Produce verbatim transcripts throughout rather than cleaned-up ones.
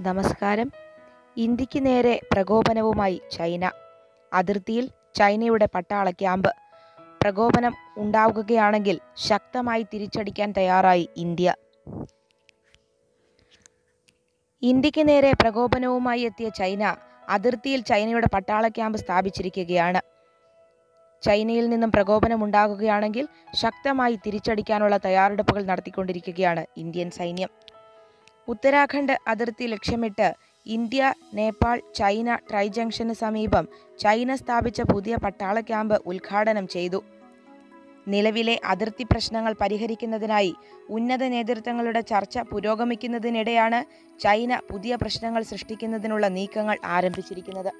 നമസ്കാരം. ഇന്ത്യക്ക് നേരെ പ്രകോപനവുമായി ചൈന. അതിർത്തിയിൽ ചൈനയുടെ പട്ടാള ക്യാമ്പ്. പ്രകോപനം ഉണ്ടാവുകയാണെങ്കിൽ ശക്തമായി തിരിച്ചടിക്കാൻ തയ്യാറായി ഇന്ത്യ. ഇന്ത്യക്ക് നേരെ പ്രകോപനവുമായി എത്തിയ ചൈന അതിർത്തിയിൽ ചൈനയുടെ പട്ടാള ക്യാമ്പ് സ്ഥാപിച്ചിരിക്കുകയാണ്. ചൈനയിൽ നിന്നും പ്രകോപനം ഉണ്ടാകുകയാണെങ്കിൽ ശക്തമായി തിരിച്ചടിക്കാനുള്ള തയ്യാറെടുപ്പുകൾ നടത്തിക്കൊണ്ടിരിക്കുകയാണ് ഇന്ത്യൻ സൈന്യം. ഉത്തരാഖണ്ഡ് അതിർത്തി ലക്ഷ്യമിട്ട് ഇന്ത്യ നേപ്പാൾ ചൈന ട്രൈ ജംഗ്ഷന് സമീപം ചൈന സ്ഥാപിച്ച പുതിയ പട്ടാള ക്യാമ്പ് ഉദ്ഘാടനം ചെയ്തു. നിലവിലെ അതിർത്തി പ്രശ്നങ്ങൾ പരിഹരിക്കുന്നതിനായി ഉന്നത നേതൃത്വങ്ങളുടെ ചർച്ച പുരോഗമിക്കുന്നതിനിടെയാണ് ചൈന പുതിയ പ്രശ്നങ്ങൾ സൃഷ്ടിക്കുന്നതിനുള്ള നീക്കങ്ങൾ ആരംഭിച്ചിരിക്കുന്നത്.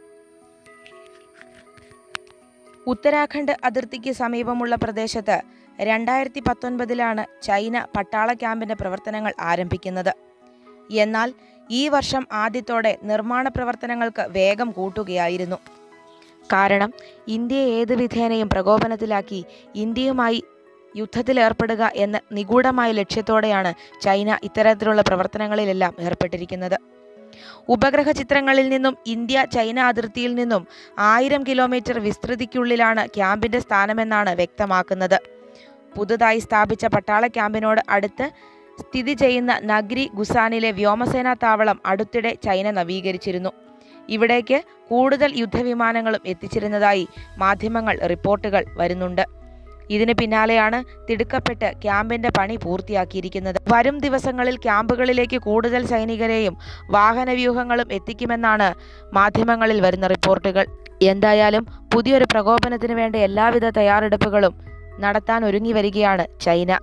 ഉത്തരാഖണ്ഡ് അതിർത്തിക്ക് സമീപമുള്ള പ്രദേശത്ത് രണ്ടായിരത്തി പത്തൊൻപതിലാണ് ചൈന പട്ടാള ക്യാമ്പിന്റെ പ്രവർത്തനങ്ങൾ ആരംഭിക്കുന്നത്. എന്നാൽ ഈ വർഷം ആദ്യത്തോടെ നിർമ്മാണ പ്രവർത്തനങ്ങൾക്ക് വേഗം കൂട്ടുകയായിരുന്നു. കാരണം ഇന്ത്യയെ ഏത് വിധേനയും പ്രകോപനത്തിലാക്കി ഇന്ത്യയുമായി യുദ്ധത്തിലേർപ്പെടുക എന്ന നിഗൂഢമായ ലക്ഷ്യത്തോടെയാണ് ചൈന ഇത്തരത്തിലുള്ള പ്രവർത്തനങ്ങളിലെല്ലാം ഏർപ്പെട്ടിരിക്കുന്നത്. ഉപഗ്രഹ ചിത്രങ്ങളിൽ നിന്നും ഇന്ത്യ ചൈന അതിർത്തിയിൽ നിന്നും ആയിരം കിലോമീറ്റർ വിസ്തൃതിക്കുള്ളിലാണ് ക്യാമ്പിന്റെ സ്ഥാനമെന്നാണ് വ്യക്തമാക്കുന്നത്. പുതുതായി സ്ഥാപിച്ച പട്ടാള ക്യാമ്പിനോട് അടുത്ത് സ്ഥിതി ചെയ്യുന്ന നഗ്രി ഗുസാനിലെ വ്യോമസേനാ താവളം അടുത്തിടെ ചൈന നവീകരിച്ചിരുന്നു. ഇവിടേക്ക് കൂടുതൽ യുദ്ധവിമാനങ്ങളും എത്തിച്ചിരുന്നതായി മാധ്യമങ്ങൾ റിപ്പോർട്ടുകൾ വരുന്നുണ്ട്. ഇതിന് പിന്നാലെയാണ് തിടുക്കപ്പെട്ട് ക്യാമ്പിന്റെ പണി പൂർത്തിയാക്കിയിരിക്കുന്നത്. വരും ദിവസങ്ങളിൽ ക്യാമ്പുകളിലേക്ക് കൂടുതൽ സൈനികരെയും വാഹനവ്യൂഹങ്ങളും എത്തിക്കുമെന്നാണ് മാധ്യമങ്ങളിൽ വരുന്ന റിപ്പോർട്ടുകൾ. എന്തായാലും പുതിയൊരു പ്രകോപനത്തിന് വേണ്ട എല്ലാവിധ തയ്യാറെടുപ്പുകളും നടത്താൻ ഒരുങ്ങി വരികയാണ് ചൈന.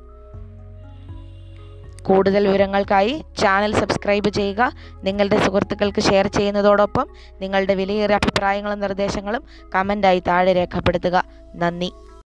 കൂടുതൽ വിവരങ്ങൾക്കായി ചാനൽ സബ്സ്ക്രൈബ് ചെയ്യുക. നിങ്ങളുടെ സുഹൃത്തുക്കൾക്ക് ഷെയർ ചെയ്യുന്നതോടൊപ്പം നിങ്ങളുടെ വിലയേറിയ അഭിപ്രായങ്ങളും നിർദ്ദേശങ്ങളും കമൻ്റായി താഴെ രേഖപ്പെടുത്തുക. നന്ദി.